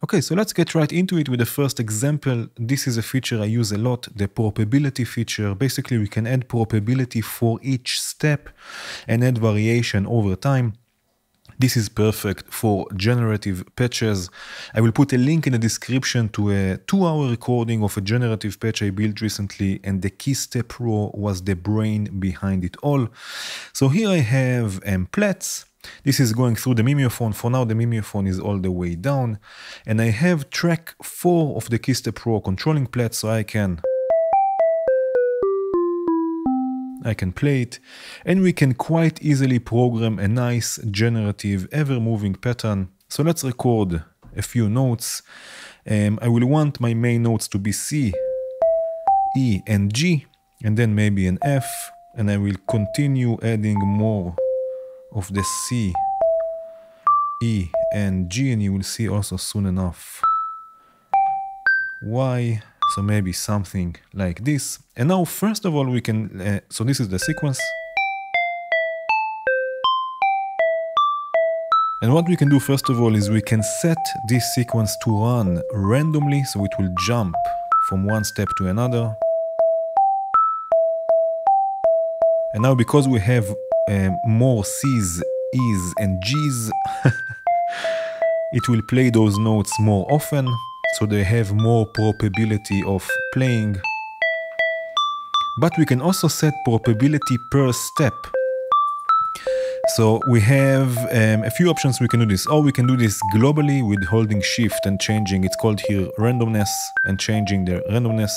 Okay, so let's get right into it with the first example. This is a feature I use a lot, the probability feature. Basically, we can add probability for each step and add variation over time. This is perfect for generative patches. I will put a link in the description to a 2-hour recording of a generative patch I built recently, and the KeyStep Pro was the brain behind it all. So here I have Plats. This is going through the Mimeophone. For now, the Mimeophone is all the way down. And I have track 4 of the KeyStep Pro controlling Plats, so I can play it, and we can quite easily program a nice generative ever-moving pattern. So let's record a few notes. I will want my main notes to be C, E, and G, and then maybe an F, and I will continue adding more of the C, E, and G, and you will see also soon enough Y. So maybe something like this. And now, first of all, we can, so this is the sequence. And what we can do first of all is we can set this sequence to run randomly, so it will jump from one step to another. And now, because we have more C's, E's, and G's, it will play those notes more often. So they have more probability of playing. But we can also set probability per step. So we have a few options we can do this. Or we can do this globally with holding shift and changing, it's called here randomness, and changing the randomness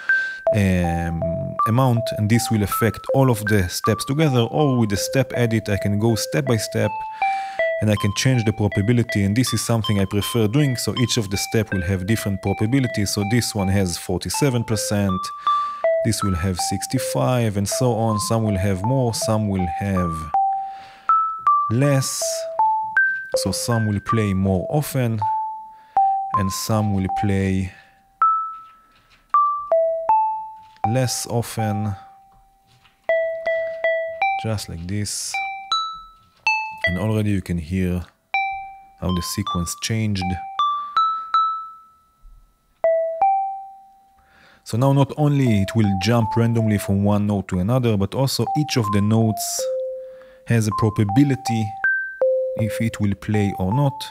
amount. And this will affect all of the steps together. Or with the step edit, I can go step by step, and I can change the probability, and this is something I prefer doing. So each of the steps will have different probabilities. So this one has 47%, this will have 65%, and so on. Some will have more, some will have less. So some will play more often, and some will play less often, just like this. And already you can hear how the sequence changed. So now not only it will jump randomly from one note to another, but also each of the notes has a probability if it will play or not.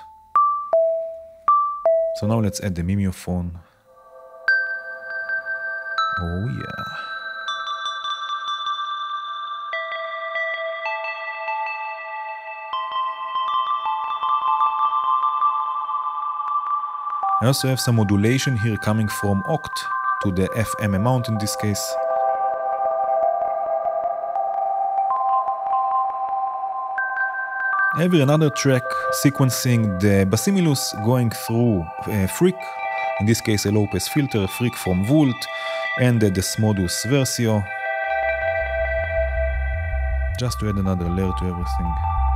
So now let's add the Mimeophone. Oh yeah. I also have some modulation here coming from Oct to the FM amount in this case. I have here another track sequencing the Basimilus going through Freak, in this case a low pass filter, Freak from Vult, and the Desmodus Versio, just to add another layer to everything.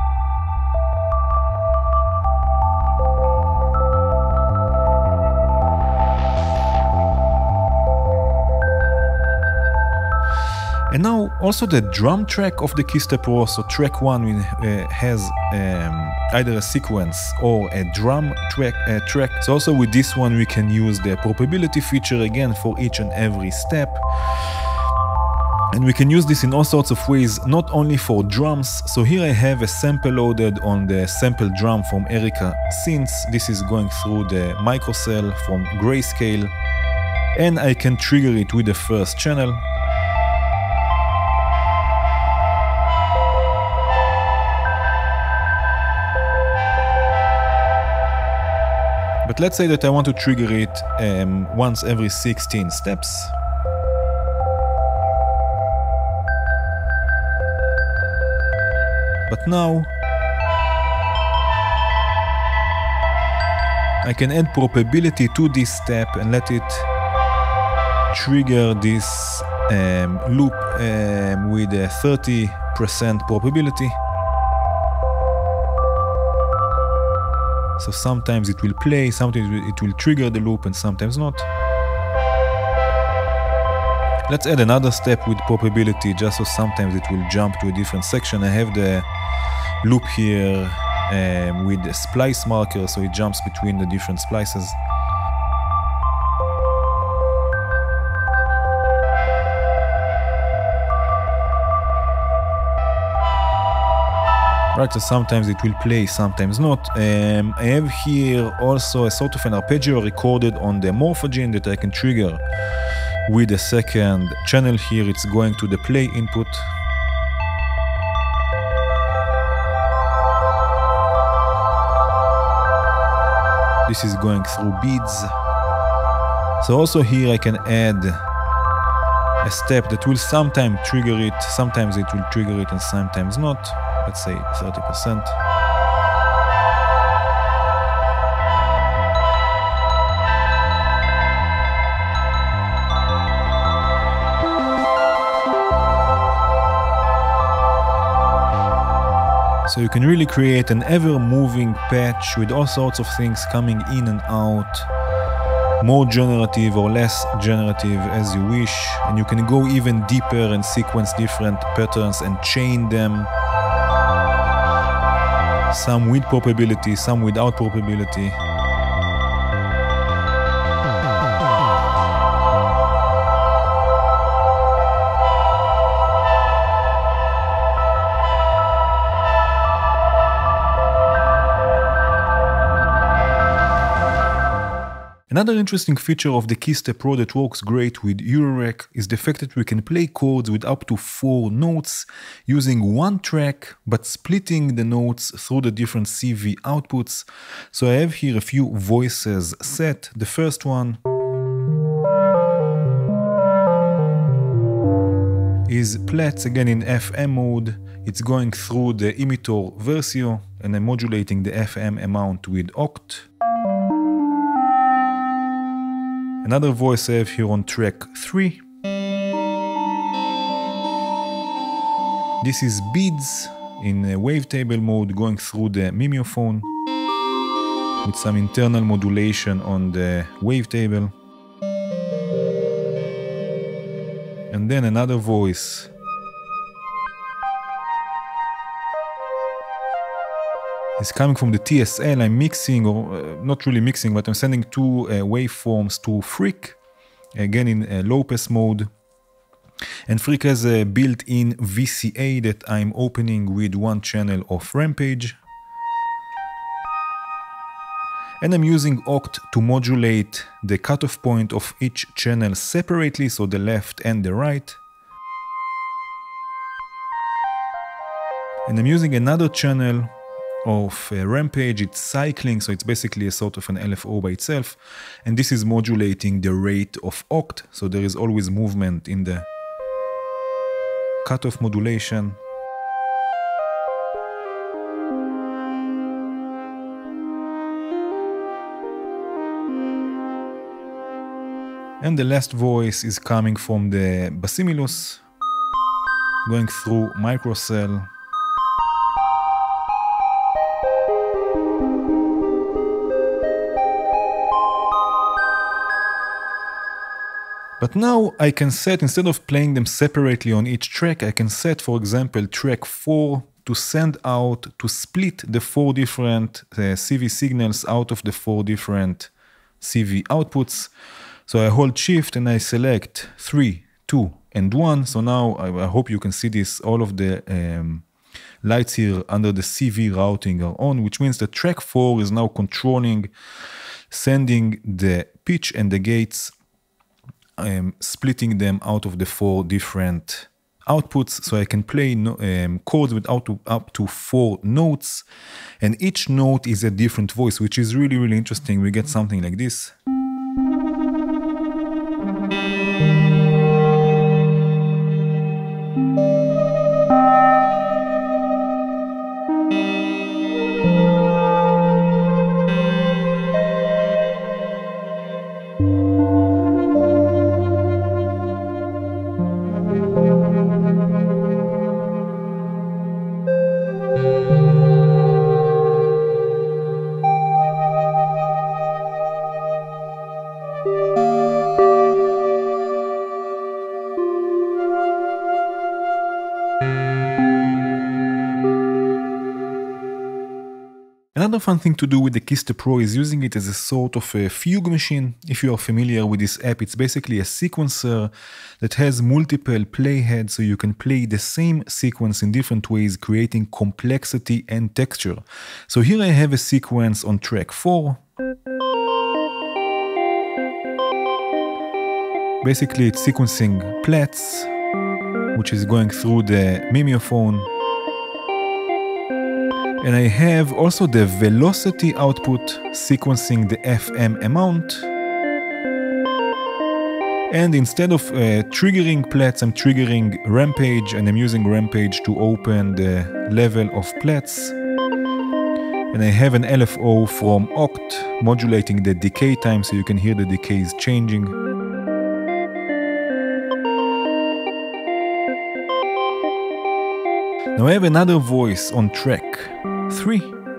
And now also the drum track of the KeyStep Pro. So track 1 has either a sequence or a drum track. So also with this one we can use the probability feature again for each and every step. And we can use this in all sorts of ways, not only for drums. So here I have a sample loaded on the sample drum from Erica Synths. This is going through the microcell from Grayscale. And I can trigger it with the first channel. But let's say that I want to trigger it once every 16 steps. But now I can add probability to this step and let it trigger this loop with a 30% probability. So sometimes it will play, sometimes it will trigger the loop, and sometimes not. Let's add another step with probability, just so sometimes it will jump to a different section. I have the loop here with a splice marker, so it jumps between the different splices. Right, so sometimes it will play, sometimes not. I have here also a sort of an arpeggio recorded on the Morphogen that I can trigger with a second channel here. It's going to the play input. This is going through beads. So also here I can add a step that will sometimes trigger it, sometimes it will trigger it and sometimes not. Let's say 30%. So you can really create an ever-moving patch with all sorts of things coming in and out, more generative or less generative as you wish, and you can go even deeper and sequence different patterns and chain them. Some with probability, some without probability. Another interesting feature of the Keystep Pro that works great with Eurorack is the fact that we can play chords with up to 4 notes using one track, but splitting the notes through the different CV outputs. So I have here a few voices set. The first one is Platts, again in FM mode. It's going through the Imitor Versio, and I'm modulating the FM amount with Oct. Another voice I have here on track 3. This is Beads in a wavetable mode going through the Mimeophone with some internal modulation on the wavetable. And then another voice is coming from the TSL. I'm mixing, or not really mixing, but I'm sending 2 waveforms to Freak, again in low pass mode. And Freak has a built-in VCA that I'm opening with one channel of Rampage. And I'm using Oct to modulate the cutoff point of each channel separately, so the left and the right. And I'm using another channel of Rampage. It's cycling, so it's basically a sort of an LFO by itself, and this is modulating the rate of Oct, so there is always movement in the cutoff modulation. And the last voice is coming from the Basimilus, going through Microcell. But now I can set, instead of playing them separately on each track, I can set, for example, track 4 to send out, to split the 4 different CV signals out of the 4 different CV outputs. So I hold Shift and I select 3, 2, and 1. So now I hope you can see this, all of the lights here under the CV routing are on, which means that track 4 is now controlling, sending the pitch and the gates, splitting them out of the 4 different outputs, so I can play chords with up to 4 notes, and each note is a different voice, which is really, really interesting. We get something like this. Another fun thing to do with the Keystep Pro is using it as a sort of a fugue machine. If you are familiar with this app, it's basically a sequencer that has multiple playheads, so you can play the same sequence in different ways, creating complexity and texture. So here I have a sequence on track 4. Basically it's sequencing Platts, which is going through the mimeophone. And I have also the velocity output sequencing the FM amount. And instead of triggering Platts, I'm triggering Rampage, and I'm using Rampage to open the level of Platts. And I have an LFO from Oct modulating the decay time, so you can hear the decays changing. Now I have another voice on track 3.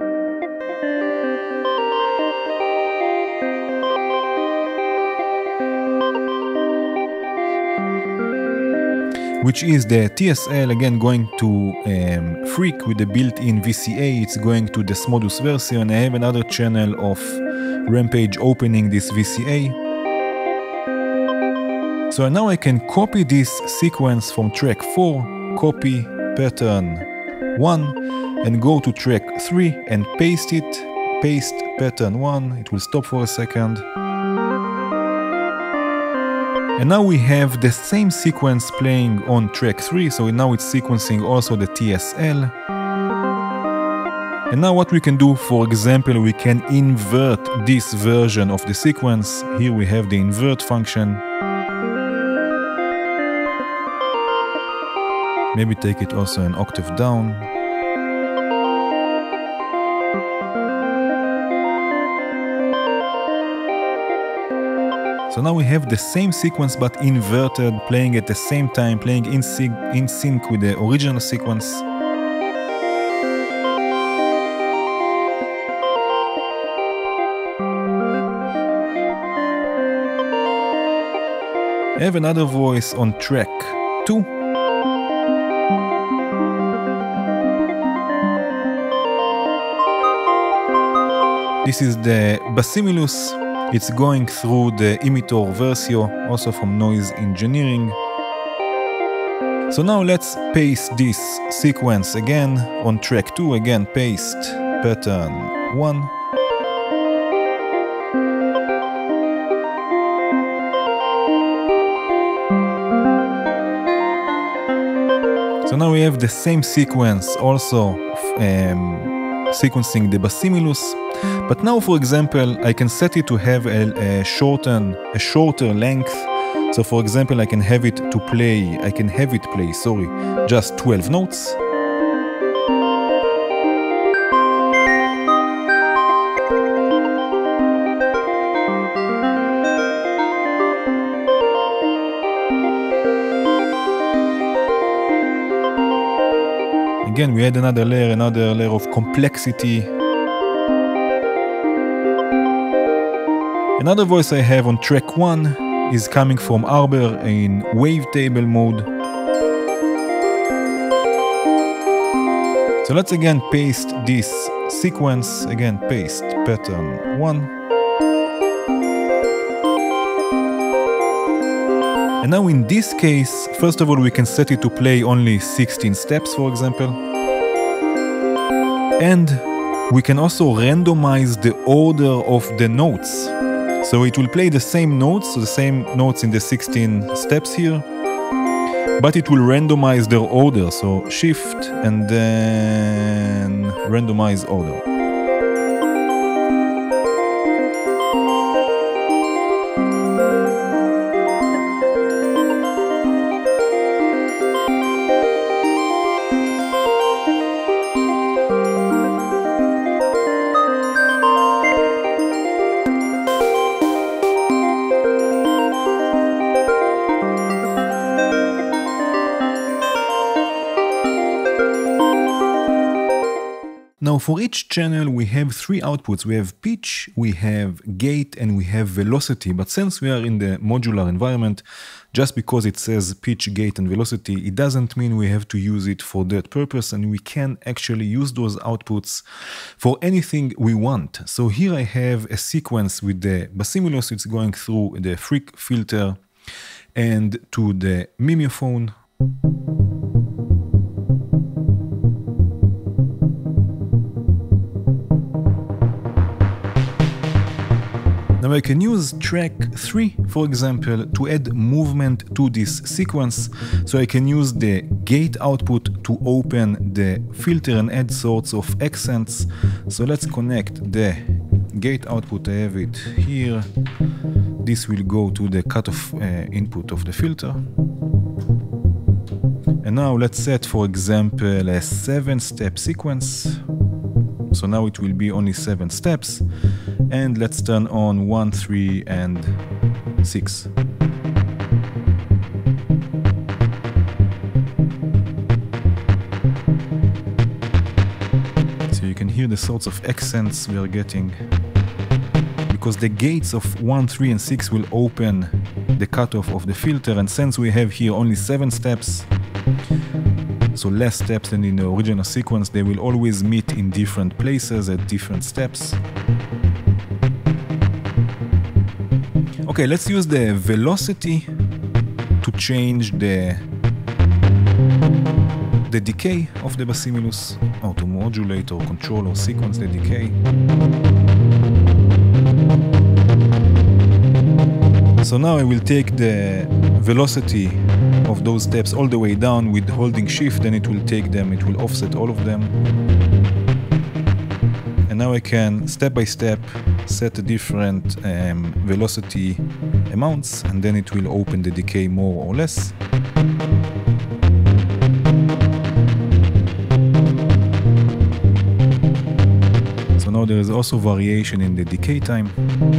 Which is the TSL, again going to Freak with the built-in VCA. It's going to Desmodus Versio, and I have another channel of Rampage opening this VCA. So now I can copy this sequence from track 4, copy pattern 1, and go to track 3 and paste it, paste pattern 1, it will stop for a second. And now we have the same sequence playing on track 3, so now it's sequencing also the TSL. And now what we can do, for example, we can invert this version of the sequence. Here we have the invert function. Maybe take it also an octave down. So now we have the same sequence but inverted, playing at the same time, playing in sync with the original sequence. I have another voice on track 2. This is the Basimilus. It's going through the Imitor Versio, also from Noise Engineering. So now let's paste this sequence again on track 2. Again, paste pattern 1. So now we have the same sequence also sequencing the Basimilus. But now, for example, I can set it to have a shorter length. So for example, I can have it play just 12 notes. Again, we add another layer of complexity. Another voice I have on track 1 is coming from Arbor in wavetable mode. So let's again paste this sequence, again paste pattern 1. And now in this case, first of all, we can set it to play only 16 steps, for example. And we can also randomize the order of the notes. So it will play the same notes, so the same notes in the 16 steps here, but it will randomize their order. So shift and then randomize order. Now Now for each channel we have three outputs. We have pitch, we have gate, and we have velocity. But since we are in the modular environment, just because it says pitch, gate, and velocity, it doesn't mean we have to use it for that purpose, and we can actually use those outputs for anything we want. So here I have a sequence with the Basimulus. It's going through the Freq filter and to the Mimeophone. Now I can use track 3, for example, to add movement to this sequence. So I can use the gate output to open the filter and add sorts of accents. So let's connect the gate output. I have it here. This will go to the cutoff input of the filter. And now let's set, for example, a 7-step sequence. So now it will be only 7 steps. And let's turn on 1, 3, and 6. So you can hear the sorts of accents we are getting, because the gates of 1, 3, and 6 will open the cutoff of the filter, and since we have here only 7 steps, so less steps than in the original sequence, they will always meet in different places at different steps. Okay, let's use the velocity to change the decay of the Basimulus, or to modulate or control or sequence the decay. So now I will take the velocity of those steps all the way down with holding shift, then it will take them, it will offset all of them. And now I can step by step set the different velocity amounts, and then it will open the decay more or less. So now there is also variation in the decay time.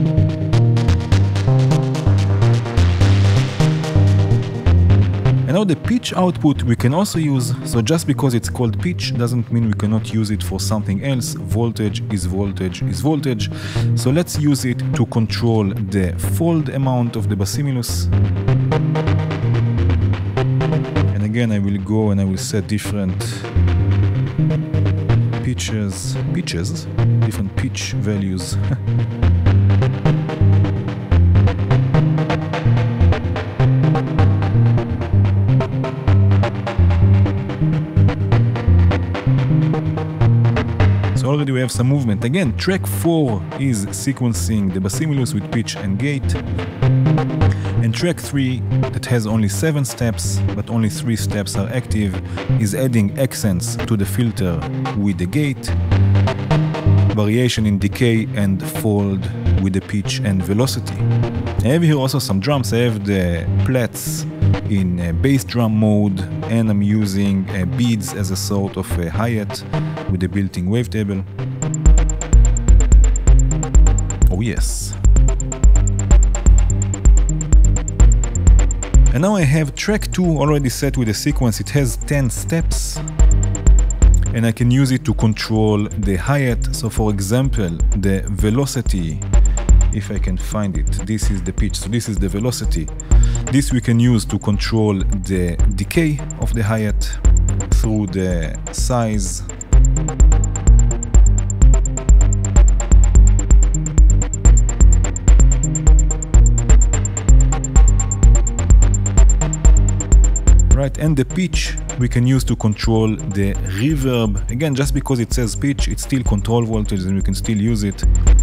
And now the pitch output we can also use. So just because it's called pitch doesn't mean we cannot use it for something else. Voltage is voltage is voltage. So let's use it to control the fold amount of the Basimulus. And again, I will go and I will set different pitches, different pitch values. Already we have some movement. Again, track 4 is sequencing the Basimulus with pitch and gate. And track 3, that has only 7 steps, but only 3 steps are active, is adding accents to the filter with the gate, variation in decay, and fold with the pitch and velocity. I have here also some drums. I have the plats in bass drum mode, and I'm using beads as a sort of a hi-hat with a built-in wavetable. Oh yes. And now I have track 2 already set with a sequence. It has 10 steps, and I can use it to control the hi-hat. So for example, the velocity, if I can find it, this is the pitch, so this is the velocity. This we can use to control the decay of the hi-hat through the size. Right, and the pitch we can use to control the reverb. Again, just because it says pitch, it's still control voltage and we can still use it.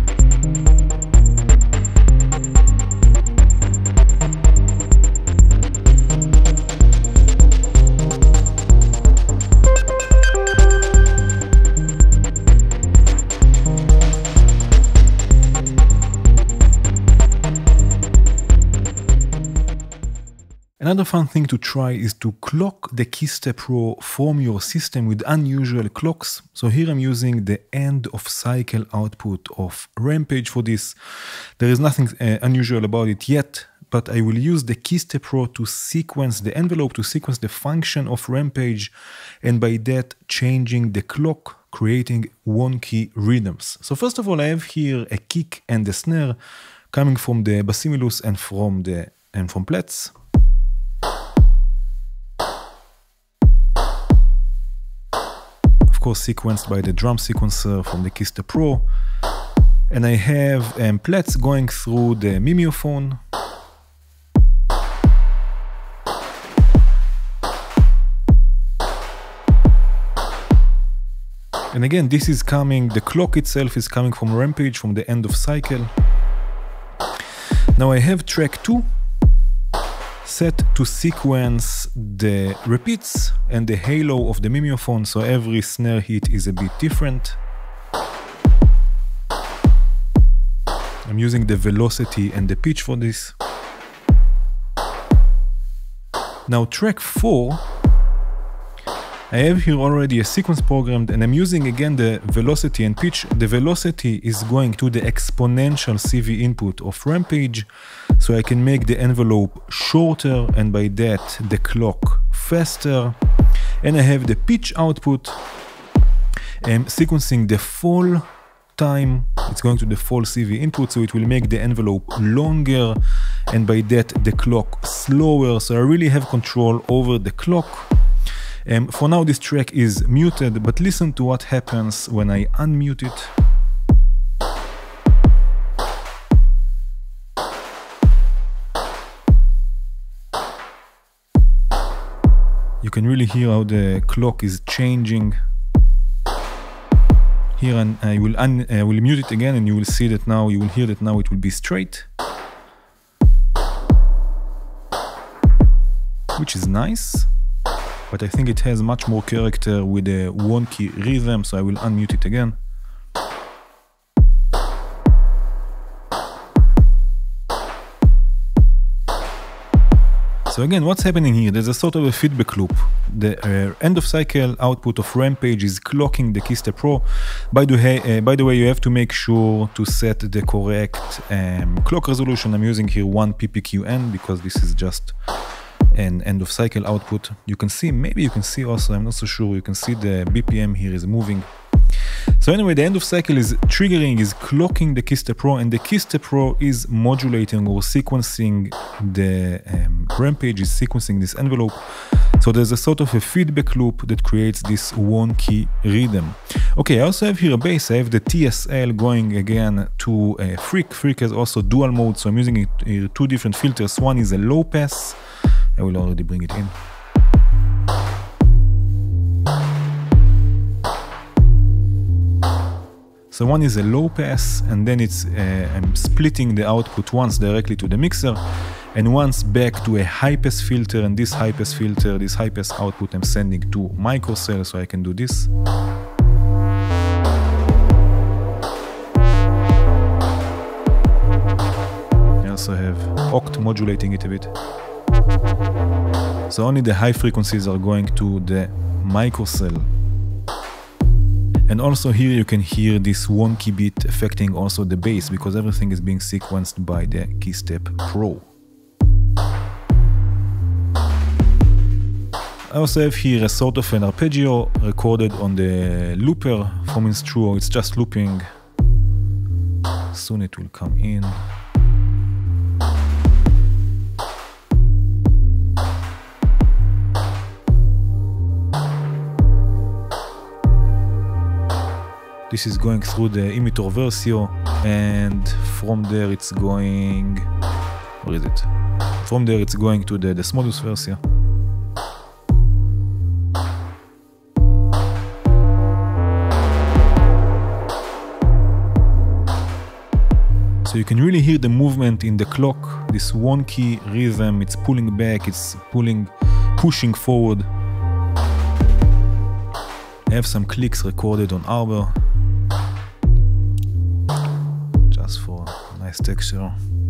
Another fun thing to try is to clock the Keystep Raw from your system with unusual clocks. So here I'm using the end of cycle output of Rampage for this. There is nothing unusual about it yet, but I will use the Keystep Pro to sequence the envelope, to sequence the function of Rampage, and by that changing the clock, creating wonky rhythms. So first of all, I have here a kick and a snare coming from the Bassimilus and from Platz. Of course, sequenced by the drum sequencer from the Keystep Pro. And I have Platz going through the Mimeophone. And again, this is coming, the clock itself is coming from Rampage, from the end of cycle. Now I have track 2 set to sequence the repeats and the halo of the Mimeophone, so every snare hit is a bit different. I'm using the velocity and the pitch for this. Now track 4, I have here already a sequence programmed, and I'm using again the velocity and pitch. The velocity is going to the exponential CV input of Rampage, so I can make the envelope shorter and by that the clock faster. And I have the pitch output, sequencing the fall time. It's going to the fall CV input, so it will make the envelope longer and by that the clock slower, so I really have control over the clock. For now this track is muted, but listen to what happens when I unmute it. You can really hear how the clock is changing. Here, and I will mute it again, and you will see that now, you will hear that now it will be straight, which is nice, but I think it has much more character with a wonky rhythm, so I will unmute it again. So again, what's happening here? There's a sort of a feedback loop. The end of cycle output of Rampage is clocking the Keystep Pro. By the way, you have to make sure to set the correct clock resolution. I'm using here 1 PPQN because this is just an end of cycle output. You can see, maybe you can see also, I'm not so sure, you can see the BPM here is moving. So anyway, the end of cycle is triggering, is clocking the Keystep Pro, and the Keystep Pro is modulating or sequencing the Rampage, is sequencing this envelope. So there's a sort of a feedback loop that creates this wonky rhythm. Okay, I also have here a bass. I have the TSL going again to Freak. Freak has also dual mode, so I'm using here 2 different filters. One is a low pass. I will already bring it in. So one is a low pass, and then it's I'm splitting the output once directly to the mixer and once back to a high pass filter, and this high pass filter, this high pass output I'm sending to microcell, so I can do this. I also have oct modulating it a bit. So only the high frequencies are going to the microcell. And also here you can hear this wonky beat affecting also the bass, because everything is being sequenced by the Keystep Pro. I also have here a sort of an arpeggio recorded on the looper from Instruo. It's just looping. Soon it will come in. This is going through the Imitor Versio, and from there it's going... where is it? From there it's going to the Desmodus Versio. So you can really hear the movement in the clock, this wonky rhythm. It's pulling back, it's pushing forward. I have some clicks recorded on Arbor, just for a nice texture.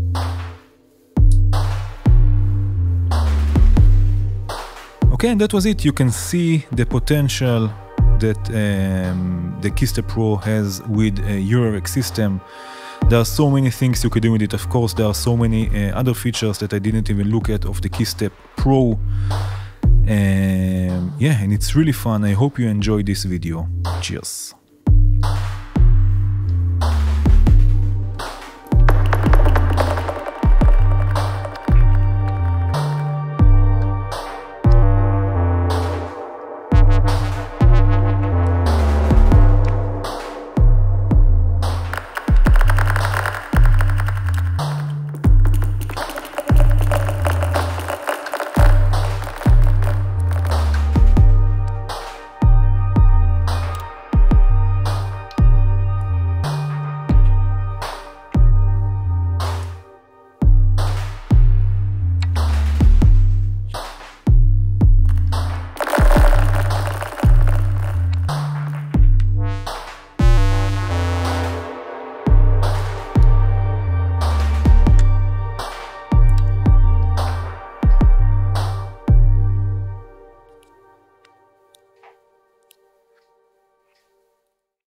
Okay, and that was it. You can see the potential that the Keystep Pro has with a Eurorack system. There are so many things you could do with it. Of course, there are so many other features that I didn't even look at of the KeyStep Pro. Yeah, and it's really fun. I hope you enjoyed this video. Cheers.